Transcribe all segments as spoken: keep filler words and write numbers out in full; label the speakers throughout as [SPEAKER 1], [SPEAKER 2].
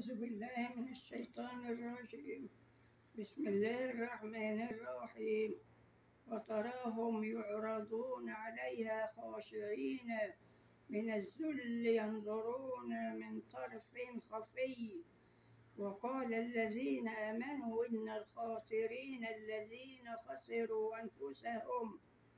[SPEAKER 1] أعوذ بالله من الشيطان الرجيم. بسم الله الرحمن الرحيم. وتراهم يعرضون عليها خاشعين من الذل ينظرون من طرف خفي. وقال الذين آمنوا إن الخاسرين الذين خسروا أنفسهم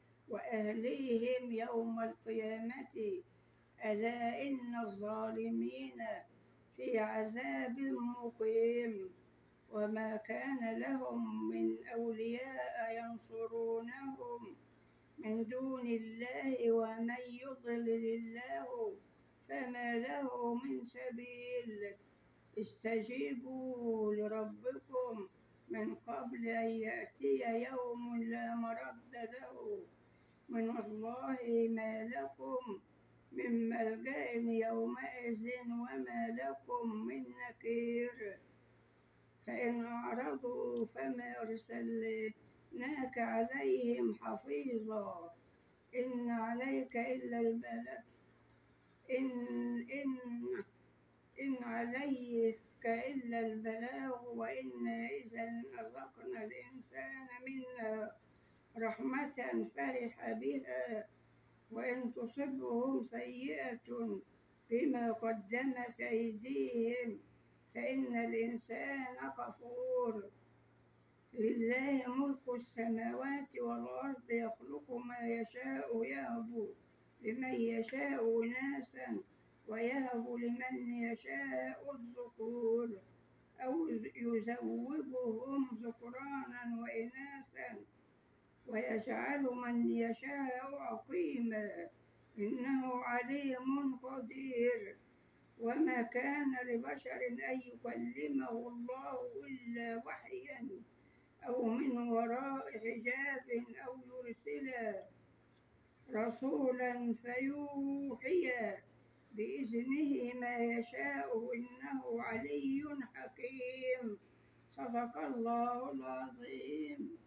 [SPEAKER 1] وأهليهم يوم القيامة ألا إن الظالمين في عذاب مقيم. وما كان لهم من أولياء ينصرونهم من دون الله ومن يضلل الله فما له من سبيل. استجيبوا لربكم من قبل أن يأتي يوم لا مرد له من الله ما لكم من ملجأ يومئذ وما لكم من نكير. فإن أعرضوا فما أرسلناك عليهم حفيظا إن عليك إلا البلاغ إن إن إن عليك إلا البلاغ وإنا إذا أذقنا الإنسان منا رحمة فرح بها وإن تصبهم سيئة بما قدمت أيديهم فإن الإنسان كفور. لله ملك السماوات والأرض يخلق ما يشاء يهب لمن يشاء إناثا ويهب لمن يشاء الذكور أو يزوجهم ذكرانا وإناثا ويجعل من يشاء عقيما إنه عليم قدير. وما كان لبشر أن يكلمه الله إلا وحيا أو من وراء حجاب أو يرسل رسولا فيوحي بإذنه ما يشاء إنه علي حكيم. صدق الله العظيم.